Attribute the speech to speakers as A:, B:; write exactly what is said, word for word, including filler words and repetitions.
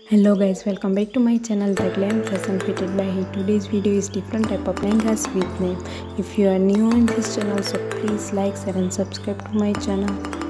A: Hello guys, welcome back to my channel The Glam Fashion Fitted by He. Today's video is different type of lehengas with name. If you are new on this channel, so please like, share and subscribe to my channel.